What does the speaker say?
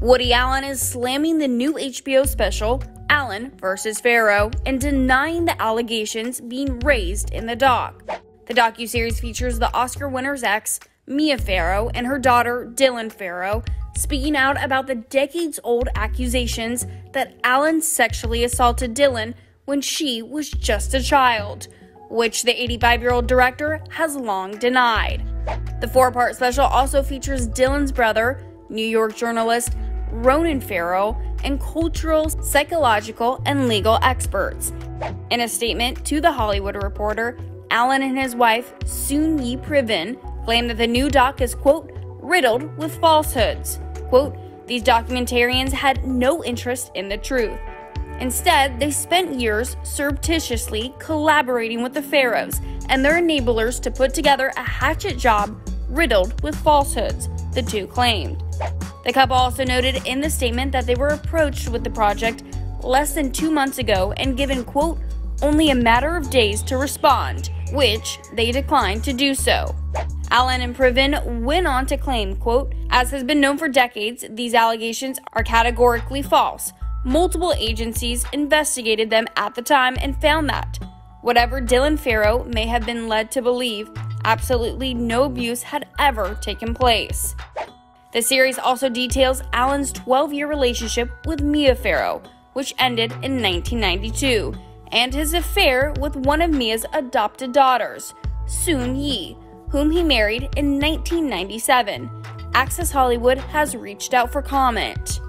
Woody Allen is slamming the new HBO special, Allen vs. Farrow, and denying the allegations being raised in the doc. The docuseries features the Oscar winner's ex, Mia Farrow, and her daughter, Dylan Farrow, speaking out about the decades-old accusations that Allen sexually assaulted Dylan when she was just a child, which the 85-year-old director has long denied. The four-part special also features Dylan's brother, New York journalist Ronan Farrow, and cultural, psychological, and legal experts. In a statement to The Hollywood Reporter, Allen and his wife, Soon-Yi Previn, claim that the new doc is, quote, riddled with falsehoods. Quote, these documentarians had no interest in the truth. Instead, they spent years surreptitiously collaborating with the Farrows and their enablers to put together a hatchet job riddled with falsehoods, the two claimed. The couple also noted in the statement that they were approached with the project less than 2 months ago and given, quote, only a matter of days to respond, which they declined to do so. Allen and Previn went on to claim, quote, as has been known for decades, these allegations are categorically false. Multiple agencies investigated them at the time and found that, whatever Dylan Farrow may have been led to believe, absolutely no abuse had ever taken place. The series also details Allen's 12-year relationship with Mia Farrow, which ended in 1992, and his affair with one of Mia's adopted daughters, Soon-Yi, whom he married in 1997. Access Hollywood has reached out for comment.